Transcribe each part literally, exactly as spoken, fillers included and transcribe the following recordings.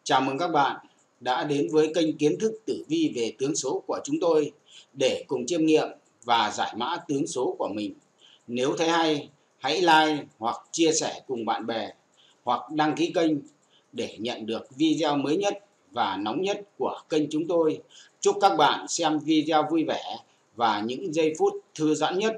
Chào mừng các bạn đã đến với kênh kiến thức tử vi về tướng số của chúng tôi để cùng chiêm nghiệm và giải mã tướng số của mình. Nếu thấy hay, hãy like hoặc chia sẻ cùng bạn bè hoặc đăng ký kênh để nhận được video mới nhất và nóng nhất của kênh chúng tôi. Chúc các bạn xem video vui vẻ và những giây phút thư giãn nhất.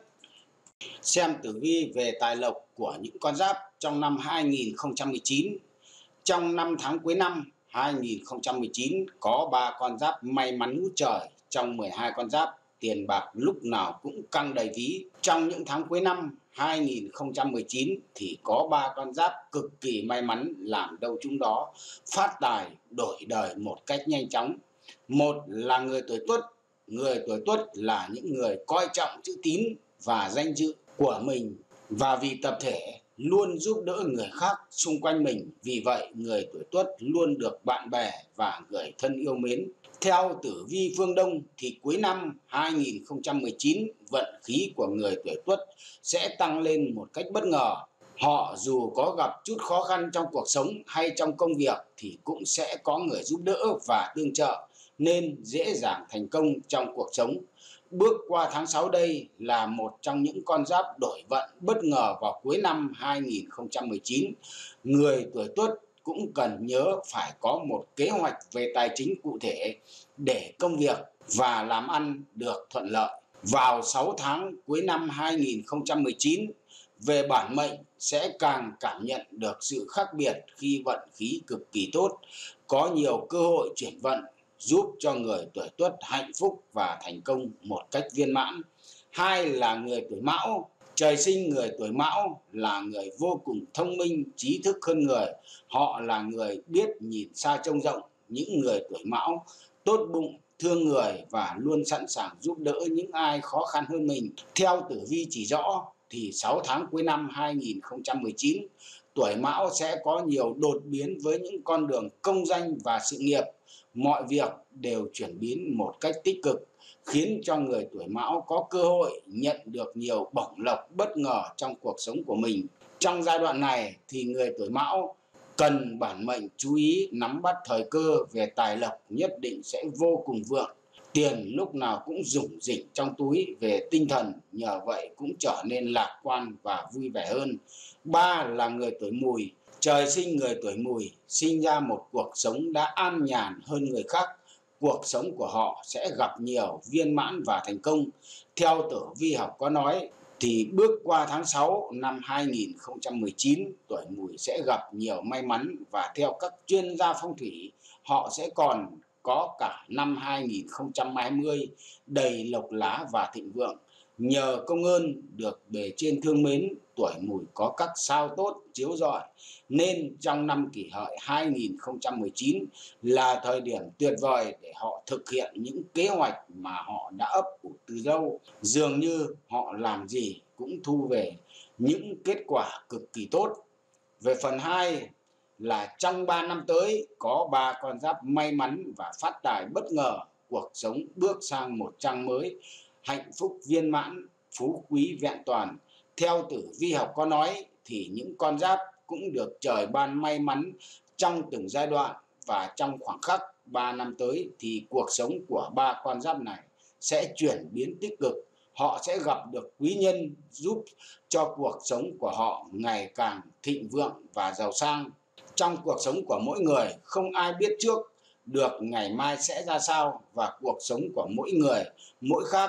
Xem tử vi về tài lộc của những con giáp trong năm hai nghìn không trăm mười chín. Trong năm tháng cuối năm hai nghìn không trăm mười chín có ba con giáp may mắn ngút trời. Trong mười hai con giáp, tiền bạc lúc nào cũng căng đầy ví. Trong những tháng cuối năm hai nghìn không trăm mười chín thì có ba con giáp cực kỳ may mắn, làm đâu chúng đó phát tài đổi đời một cách nhanh chóng. Một là người tuổi Tuất. Người tuổi Tuất là những người coi trọng chữ tín và danh dự của mình, và vì tập thể luôn giúp đỡ người khác xung quanh mình. Vì vậy, người tuổi Tuất luôn được bạn bè và người thân yêu mến. Theo tử vi phương Đông thì cuối năm hai nghìn không trăm mười chín, vận khí của người tuổi Tuất sẽ tăng lên một cách bất ngờ. Họ dù có gặp chút khó khăn trong cuộc sống hay trong công việc thì cũng sẽ có người giúp đỡ và tương trợ, nên dễ dàng thành công trong cuộc sống. Bước qua tháng sáu đây là một trong những con giáp đổi vận bất ngờ vào cuối năm hai nghìn không trăm mười chín. Người tuổi Tuất cũng cần nhớ phải có một kế hoạch về tài chính cụ thể để công việc và làm ăn được thuận lợi. Vào sáu tháng cuối năm hai nghìn không trăm mười chín, về bản mệnh sẽ càng cảm nhận được sự khác biệt khi vận khí cực kỳ tốt, có nhiều cơ hội chuyển vận giúp cho người tuổi Tuất hạnh phúc và thành công một cách viên mãn. Hai là người tuổi Mão. Trời sinh người tuổi Mão là người vô cùng thông minh, trí thức hơn người. Họ là người biết nhìn xa trông rộng. Những người tuổi Mão tốt bụng, thương người và luôn sẵn sàng giúp đỡ những ai khó khăn hơn mình. Theo tử vi chỉ rõ thì sáu tháng cuối năm hai nghìn không trăm mười chín, tuổi Mão sẽ có nhiều đột biến với những con đường công danh và sự nghiệp. Mọi việc đều chuyển biến một cách tích cực, khiến cho người tuổi Mão có cơ hội nhận được nhiều bổng lộc bất ngờ trong cuộc sống của mình. Trong giai đoạn này thì người tuổi Mão cần bản mệnh chú ý nắm bắt thời cơ về tài lộc, nhất định sẽ vô cùng vượng. Tiền lúc nào cũng rủng rỉnh trong túi. Về tinh thần, nhờ vậy cũng trở nên lạc quan và vui vẻ hơn. Ba là người tuổi Mùi. Trời sinh người tuổi Mùi sinh ra một cuộc sống đã an nhàn hơn người khác. Cuộc sống của họ sẽ gặp nhiều viên mãn và thành công. Theo tử vi học có nói thì bước qua tháng sáu năm hai nghìn không trăm mười chín, tuổi Mùi sẽ gặp nhiều may mắn, và theo các chuyên gia phong thủy, họ sẽ còn có cả năm hai nghìn không trăm hai mươi đầy lộc lá và thịnh vượng. Nhờ công ơn được bề trên thương mến, tuổi Mùi có các sao tốt chiếu rọi, nên trong năm Kỷ Hợi hai nghìn không trăm mười chín là thời điểm tuyệt vời để họ thực hiện những kế hoạch mà họ đã ấp ủ từ lâu. Dường như họ làm gì cũng thu về những kết quả cực kỳ tốt. Về phần hai là trong ba năm tới có ba con giáp may mắn và phát tài bất ngờ, cuộc sống bước sang một trang mới, hạnh phúc viên mãn, phú quý vẹn toàn. Theo tử vi học có nói thì những con giáp cũng được trời ban may mắn trong từng giai đoạn, và trong khoảng khắc ba năm tới thì cuộc sống của ba con giáp này sẽ chuyển biến tích cực. Họ sẽ gặp được quý nhân giúp cho cuộc sống của họ ngày càng thịnh vượng và giàu sang. Trong cuộc sống của mỗi người, không ai biết trước được ngày mai sẽ ra sao, và cuộc sống của mỗi người mỗi khác.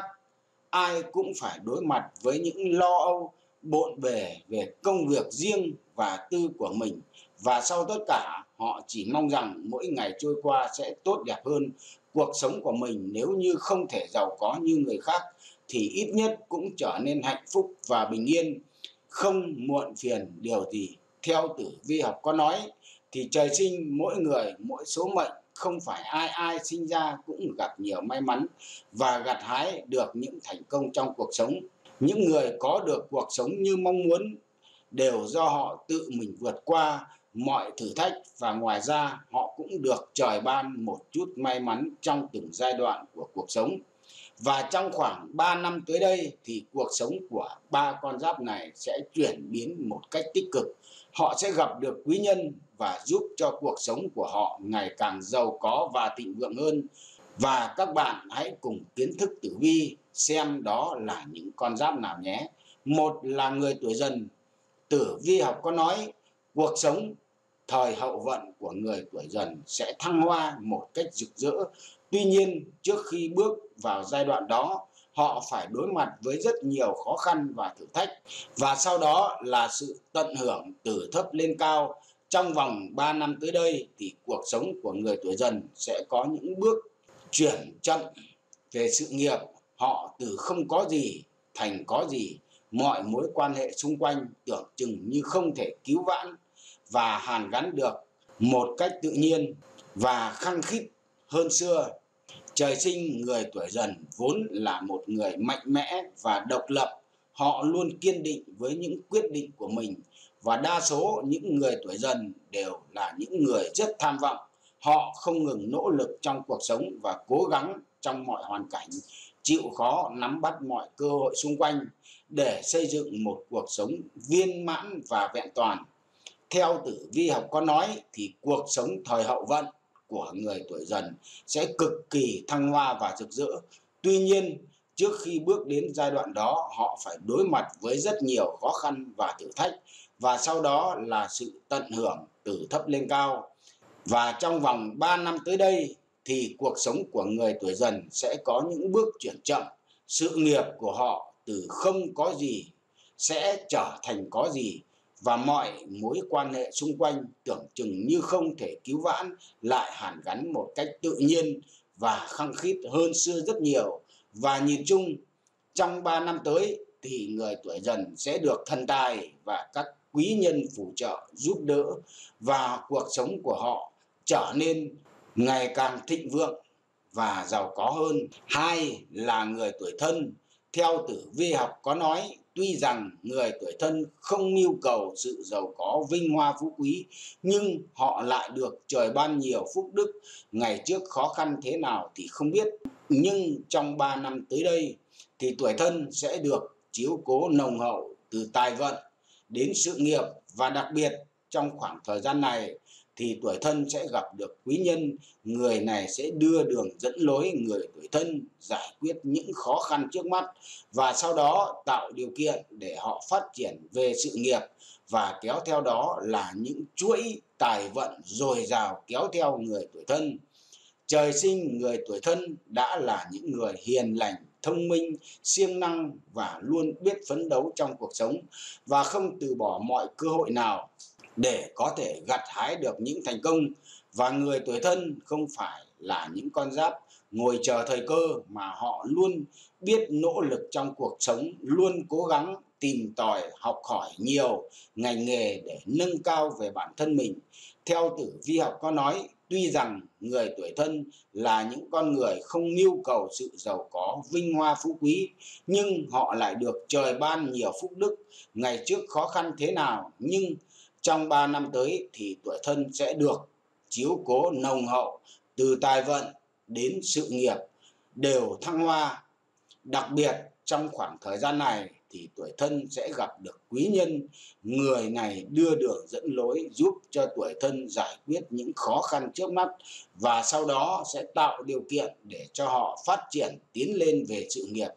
Ai cũng phải đối mặt với những lo âu bộn bề về công việc riêng và tư của mình, và sau tất cả họ chỉ mong rằng mỗi ngày trôi qua sẽ tốt đẹp hơn. Cuộc sống của mình nếu như không thể giàu có như người khác thì ít nhất cũng trở nên hạnh phúc và bình yên, không muộn phiền điều gì. Theo tử vi học có nói thì trời sinh mỗi người mỗi số mệnh, không phải ai ai sinh ra cũng gặp nhiều may mắn và gặt hái được những thành công trong cuộc sống. Những người có được cuộc sống như mong muốn đều do họ tự mình vượt qua mọi thử thách, và ngoài ra họ cũng được trời ban một chút may mắn trong từng giai đoạn của cuộc sống. Và trong khoảng ba năm tới đây thì cuộc sống của ba con giáp này sẽ chuyển biến một cách tích cực. họ sẽ gặp được quý nhân và giúp cho cuộc sống của họ ngày càng giàu có và thịnh vượng hơn. Và các bạn hãy cùng kiến thức tử vi xem đó là những con giáp nào nhé. Một là người tuổi Dần. Tử vi học có nói cuộc sống thời hậu vận của người tuổi Dần sẽ thăng hoa một cách rực rỡ. Tuy nhiên, trước khi bước vào giai đoạn đó, họ phải đối mặt với rất nhiều khó khăn và thử thách. Và sau đó là sự tận hưởng từ thấp lên cao. Trong vòng ba năm tới đây thì cuộc sống của người tuổi Dần sẽ có những bước chuyển chậm về sự nghiệp. Họ từ không có gì thành có gì. Mọi mối quan hệ xung quanh tưởng chừng như không thể cứu vãn và hàn gắn được một cách tự nhiên và khăng khít hơn xưa. Trời sinh người tuổi Dần vốn là một người mạnh mẽ và độc lập. Họ luôn kiên định với những quyết định của mình. Và đa số những người tuổi Dần đều là những người rất tham vọng. Họ không ngừng nỗ lực trong cuộc sống và cố gắng trong mọi hoàn cảnh, chịu khó nắm bắt mọi cơ hội xung quanh để xây dựng một cuộc sống viên mãn và vẹn toàn. Theo tử vi học có nói thì cuộc sống thời hậu vận của người tuổi Dần sẽ cực kỳ thăng hoa và rực rỡ. Tuy nhiên, trước khi bước đến giai đoạn đó, họ phải đối mặt với rất nhiều khó khăn và thử thách, và sau đó là sự tận hưởng từ thấp lên cao. Và trong vòng ba năm tới đây thì cuộc sống của người tuổi Dần sẽ có những bước chuyển chậm. Sự nghiệp của họ từ không có gì sẽ trở thành có gì, và mọi mối quan hệ xung quanh tưởng chừng như không thể cứu vãn lại hàn gắn một cách tự nhiên và khăng khít hơn xưa rất nhiều. Và nhìn chung, trong ba năm tới thì người tuổi Dần sẽ được thần tài và các quý nhân phù trợ giúp đỡ, và cuộc sống của họ trở nên ngày càng thịnh vượng và giàu có hơn. Hai là người tuổi Thân. Theo tử vi học có nói, tuy rằng người tuổi Thân không mưu cầu sự giàu có vinh hoa phú quý, nhưng họ lại được trời ban nhiều phúc đức. Ngày trước khó khăn thế nào thì không biết, nhưng trong ba năm tới đây thì tuổi Thân sẽ được chiếu cố nồng hậu từ tài vận đến sự nghiệp. Và đặc biệt trong khoảng thời gian này thì tuổi Thân sẽ gặp được quý nhân. Người này sẽ đưa đường dẫn lối người tuổi Thân giải quyết những khó khăn trước mắt, và sau đó tạo điều kiện để họ phát triển về sự nghiệp, và kéo theo đó là những chuỗi tài vận dồi dào kéo theo người tuổi Thân. Trời sinh người tuổi Thân đã là những người hiền lành, thông minh, siêng năng và luôn biết phấn đấu trong cuộc sống, và không từ bỏ mọi cơ hội nào để có thể gặt hái được những thành công. Và người tuổi Thân không phải là những con giáp ngồi chờ thời cơ, mà họ luôn biết nỗ lực trong cuộc sống, luôn cố gắng tìm tòi học hỏi nhiều ngành nghề để nâng cao về bản thân mình. Theo tử vi học có nói, tuy rằng người tuổi Thân là những con người không mưu cầu sự giàu có vinh hoa phú quý, nhưng họ lại được trời ban nhiều phúc đức. Ngày trước khó khăn thế nào, nhưng trong ba năm tới thì tuổi Thân sẽ được chiếu cố nồng hậu từ tài vận đến sự nghiệp đều thăng hoa. Đặc biệt trong khoảng thời gian này thì tuổi Thân sẽ gặp được quý nhân. Người này đưa đường dẫn lối giúp cho tuổi Thân giải quyết những khó khăn trước mắt, và sau đó sẽ tạo điều kiện để cho họ phát triển tiến lên về sự nghiệp,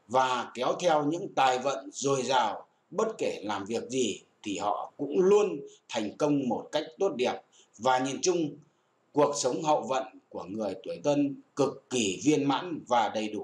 và kéo theo những tài vận dồi dào. Bất kể làm việc gì thì họ cũng luôn thành công một cách tốt đẹp. Và nhìn chung, cuộc sống hậu vận của người tuổi Tân cực kỳ viên mãn và đầy đủ.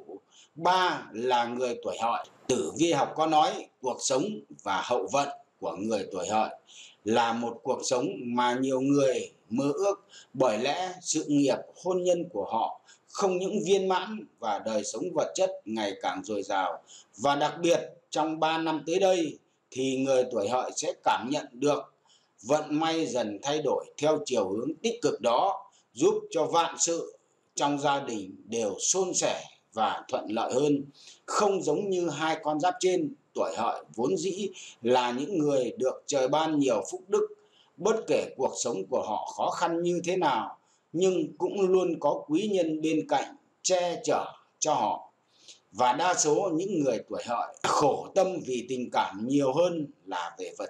Ba là người tuổi Hợi. Tử vi học có nói cuộc sống và hậu vận của người tuổi Hợi là một cuộc sống mà nhiều người mơ ước, bởi lẽ sự nghiệp hôn nhân của họ không những viên mãn và đời sống vật chất ngày càng dồi dào. Và đặc biệt trong ba năm tới đây thì người tuổi Hợi sẽ cảm nhận được vận may dần thay đổi theo chiều hướng tích cực đó, giúp cho vạn sự trong gia đình đều suôn sẻ và thuận lợi hơn. Không giống như hai con giáp trên, tuổi Hợi vốn dĩ là những người được trời ban nhiều phúc đức. Bất kể cuộc sống của họ khó khăn như thế nào, nhưng cũng luôn có quý nhân bên cạnh che chở cho họ. Và đa số những người tuổi Hợi khổ tâm vì tình cảm nhiều hơn là về vật chất.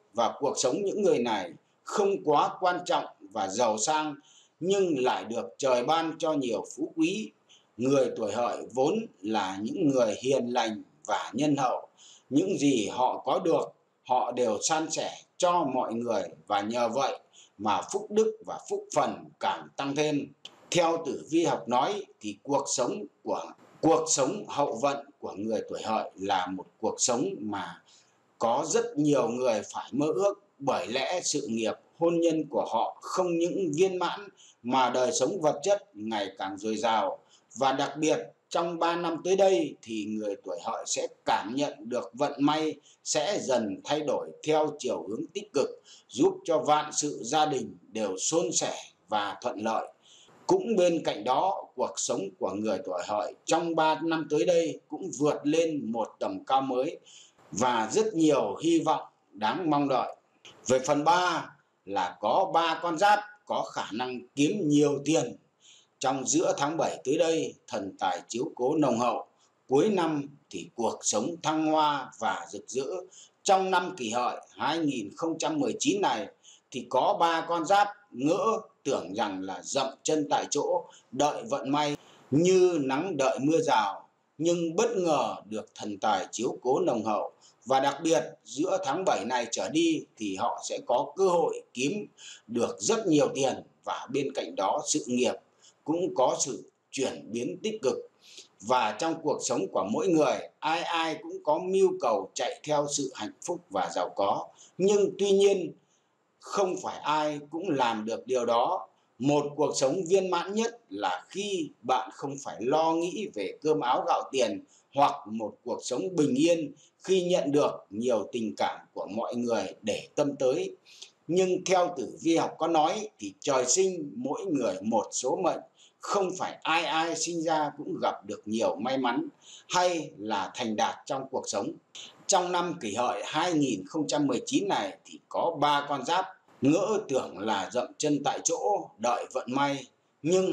và cuộc sống những người này không quá quan trọng và giàu sang, nhưng lại được trời ban cho nhiều phú quý. Người tuổi Hợi vốn là những người hiền lành và nhân hậu. Những gì họ có được, họ đều san sẻ cho mọi người, và nhờ vậy mà phúc đức và phúc phần càng tăng thêm. Theo tử vi học nói thì cuộc sống của cuộc sống hậu vận của người tuổi Hợi là một cuộc sống mà có rất nhiều người phải mơ ước, bởi lẽ sự nghiệp hôn nhân của họ không những viên mãn mà đời sống vật chất ngày càng dồi dào. Và đặc biệt trong ba năm tới đây thì người tuổi Hợi sẽ cảm nhận được vận may sẽ dần thay đổi theo chiều hướng tích cực, giúp cho vạn sự gia đình đều suôn sẻ và thuận lợi. Cũng bên cạnh đó, cuộc sống của người tuổi Hợi trong ba năm tới đây cũng vượt lên một tầm cao mới và rất nhiều hy vọng đáng mong đợi. Về phần ba là có ba con giáp có khả năng kiếm nhiều tiền. Trong giữa tháng bảy tới đây, thần tài chiếu cố nồng hậu. Cuối năm thì cuộc sống thăng hoa và rực rỡ. Trong năm Kỷ Hợi hai nghìn không trăm mười chín này thì có ba con giáp ngỡ tưởng rằng là dậm chân tại chỗ, đợi vận may như nắng đợi mưa rào, nhưng bất ngờ được thần tài chiếu cố nồng hậu. Và đặc biệt giữa tháng bảy này trở đi thì họ sẽ có cơ hội kiếm được rất nhiều tiền, và bên cạnh đó sự nghiệp cũng có sự chuyển biến tích cực. Và trong cuộc sống của mỗi người, ai ai cũng có mưu cầu chạy theo sự hạnh phúc và giàu có, nhưng tuy nhiên không phải ai cũng làm được điều đó. Một cuộc sống viên mãn nhất là khi bạn không phải lo nghĩ về cơm áo gạo tiền, hoặc một cuộc sống bình yên khi nhận được nhiều tình cảm của mọi người để tâm tới. Nhưng theo tử vi học có nói thì trời sinh mỗi người một số mệnh, không phải ai ai sinh ra cũng gặp được nhiều may mắn hay là thành đạt trong cuộc sống. Trong năm Kỷ Hợi hai nghìn không trăm mười chín này thì có ba con giáp ngỡ tưởng là dậm chân tại chỗ đợi vận may, nhưng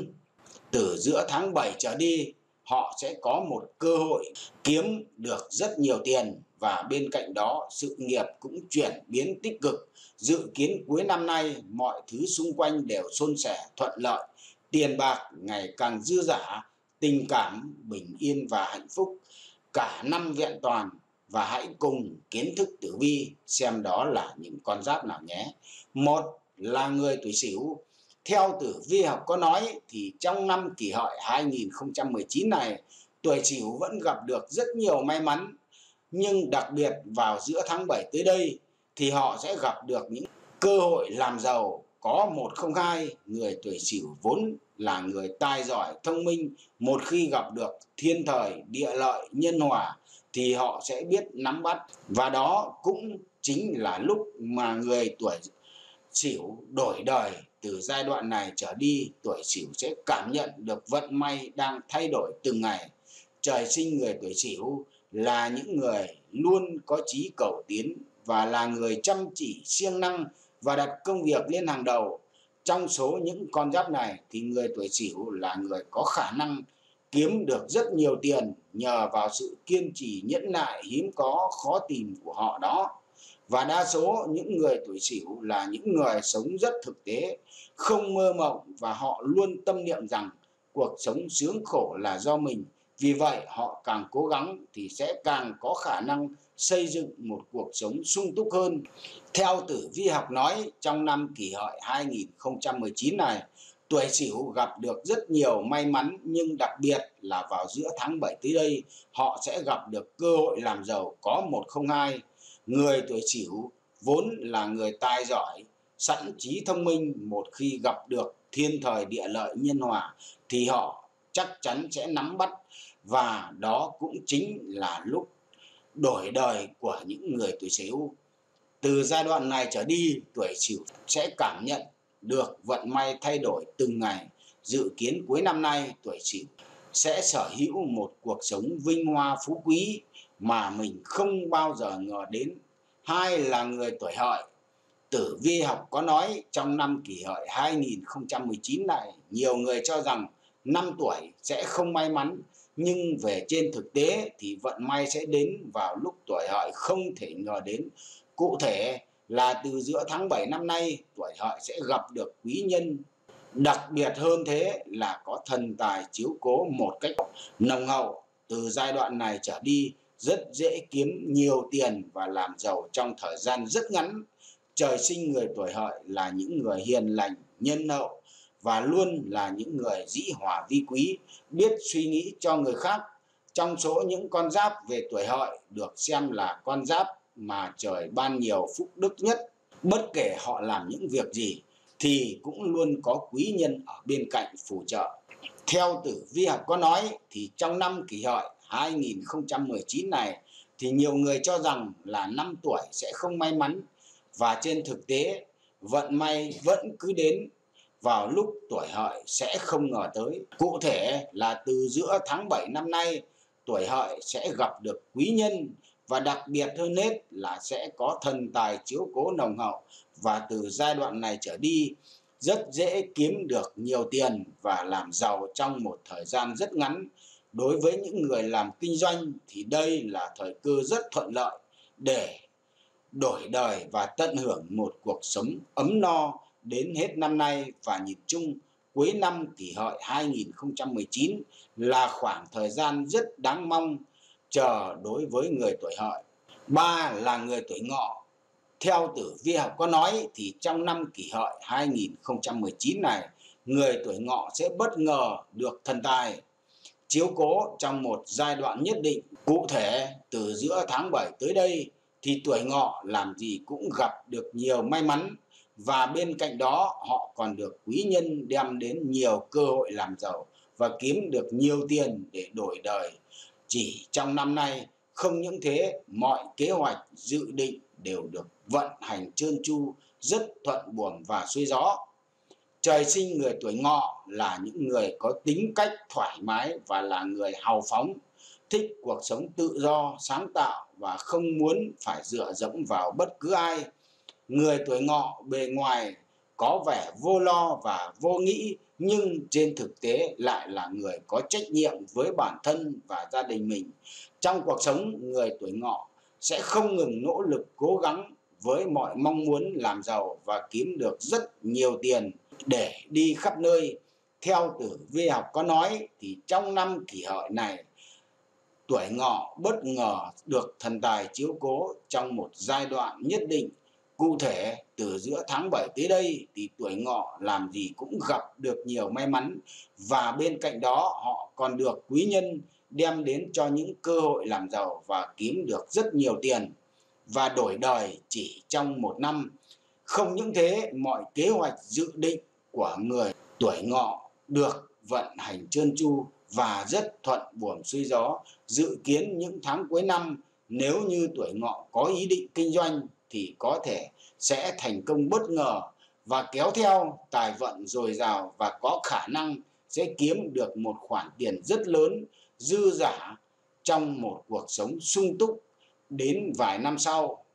từ giữa tháng bảy trở đi họ sẽ có một cơ hội kiếm được rất nhiều tiền, và bên cạnh đó sự nghiệp cũng chuyển biến tích cực. Dự kiến cuối năm nay mọi thứ xung quanh đều suôn sẻ thuận lợi, tiền bạc ngày càng dư dả, tình cảm bình yên và hạnh phúc cả năm vẹn toàn. Và hãy cùng kiến thức tử vi xem đó là những con giáp nào nhé. Một là người tuổi Sửu. Theo tử vi học có nói thì trong năm Kỷ Hợi hai nghìn không trăm mười chín này, tuổi Sửu vẫn gặp được rất nhiều may mắn, nhưng đặc biệt vào giữa tháng bảy tới đây thì họ sẽ gặp được những cơ hội làm giàu có một không hai. Người tuổi Sửu vốn là người tài giỏi thông minh, một khi gặp được thiên thời địa lợi nhân hòa thì họ sẽ biết nắm bắt, và đó cũng chính là lúc mà người tuổi Sửu đổi đời. Từ giai đoạn này trở đi, tuổi Sửu sẽ cảm nhận được vận may đang thay đổi từng ngày. Trời sinh người tuổi Sửu là những người luôn có chí cầu tiến và là người chăm chỉ siêng năng và đặt công việc lên hàng đầu. Trong số những con giáp này thì người tuổi Sửu là người có khả năng kiếm được rất nhiều tiền nhờ vào sự kiên trì nhẫn nại hiếm có khó tìm của họ đó. Và đa số những người tuổi Sửu là những người sống rất thực tế, không mơ mộng, và họ luôn tâm niệm rằng cuộc sống sướng khổ là do mình. Vì vậy họ càng cố gắng thì sẽ càng có khả năng xây dựng một cuộc sống sung túc hơn. Theo tử vi học nói, trong năm Kỷ Hợi hai nghìn không trăm mười chín này, tuổi Sửu gặp được rất nhiều may mắn, nhưng đặc biệt là vào giữa tháng bảy tới đây họ sẽ gặp được cơ hội làm giàu có một không hai. Người tuổi Sửu vốn là người tài giỏi, sẵn trí thông minh, một khi gặp được thiên thời địa lợi nhân hòa thì họ chắc chắn sẽ nắm bắt, và đó cũng chính là lúc đổi đời của những người tuổi Sửu. Từ giai đoạn này trở đi, tuổi Sửu sẽ cảm nhận được vận may thay đổi từng ngày. Dự kiến cuối năm nay, tuổi Sửu sẽ sở hữu một cuộc sống vinh hoa phú quý mà mình không bao giờ ngờ đến. Hai là người tuổi Hợi. Tử vi học có nói trong năm Kỷ Hợi hai nghìn không trăm mười chín này, nhiều người cho rằng năm tuổi sẽ không may mắn, nhưng về trên thực tế thì vận may sẽ đến vào lúc tuổi Hợi không thể ngờ đến. Cụ thể, là từ giữa tháng bảy năm nay tuổi Hợi sẽ gặp được quý nhân. Đặc biệt hơn thế là có thần tài chiếu cố một cách nồng hậu. Từ giai đoạn này trở đi rất dễ kiếm nhiều tiền và làm giàu trong thời gian rất ngắn. Trời sinh người tuổi Hợi là những người hiền lành, nhân hậu và luôn là những người dĩ hòa vi quý, biết suy nghĩ cho người khác. Trong số những con giáp về tuổi Hợi được xem là con giáp mà trời ban nhiều phúc đức nhất. Bất kể họ làm những việc gì thì cũng luôn có quý nhân ở bên cạnh phù trợ. Theo tử vi học có nói thì trong năm Kỷ Hợi hai nghìn không trăm mười chín này thì nhiều người cho rằng là năm tuổi sẽ không may mắn, và trên thực tế vận may vẫn cứ đến vào lúc tuổi Hợi sẽ không ngờ tới. Cụ thể là từ giữa tháng bảy năm nay tuổi Hợi sẽ gặp được quý nhân, và đặc biệt hơn hết là sẽ có thần tài chiếu cố nồng hậu, và từ giai đoạn này trở đi rất dễ kiếm được nhiều tiền và làm giàu trong một thời gian rất ngắn. Đối với những người làm kinh doanh thì đây là thời cơ rất thuận lợi để đổi đời và tận hưởng một cuộc sống ấm no đến hết năm nay. Và nhìn chung cuối năm Kỷ Hợi hai nghìn không trăm mười chín là khoảng thời gian rất đáng mong chờ đối với người tuổi Hợi. Ba là người tuổi Ngọ. Theo tử vi học có nói thì trong năm Kỷ Hợi hai nghìn không trăm mười chín này, người tuổi Ngọ sẽ bất ngờ được thần tài chiếu cố trong một giai đoạn nhất định. Cụ thể từ giữa tháng bảy tới đây thì tuổi Ngọ làm gì cũng gặp được nhiều may mắn, và bên cạnh đó họ còn được quý nhân đem đến nhiều cơ hội làm giàu và kiếm được nhiều tiền để đổi đời. Chỉ trong năm nay không những thế, mọi kế hoạch dự định đều được vận hành trơn tru, rất thuận buồm và xuôi gió. Trời sinh người tuổi Ngọ là những người có tính cách thoải mái và là người hào phóng, thích cuộc sống tự do, sáng tạo và không muốn phải dựa dẫm vào bất cứ ai. Người tuổi Ngọ bề ngoài có vẻ vô lo và vô nghĩ, nhưng trên thực tế lại là người có trách nhiệm với bản thân và gia đình mình. Trong cuộc sống, người tuổi Ngọ sẽ không ngừng nỗ lực cố gắng với mọi mong muốn làm giàu và kiếm được rất nhiều tiền để đi khắp nơi. Theo tử vi học có nói thì trong năm Kỷ Hợi này, tuổi Ngọ bất ngờ được thần tài chiếu cố trong một giai đoạn nhất định. Cụ thể từ giữa tháng bảy tới đây thì tuổi Ngọ làm gì cũng gặp được nhiều may mắn, và bên cạnh đó họ còn được quý nhân đem đến cho những cơ hội làm giàu và kiếm được rất nhiều tiền và đổi đời chỉ trong một năm. Không những thế, mọi kế hoạch dự định của người tuổi Ngọ được vận hành trơn tru và rất thuận buồm xuôi gió. Dự kiến những tháng cuối năm, nếu như tuổi Ngọ có ý định kinh doanh thì có thể sẽ thành công bất ngờ và kéo theo tài vận dồi dào, và có khả năng sẽ kiếm được một khoản tiền rất lớn dư dả trong một cuộc sống sung túc đến vài năm sau.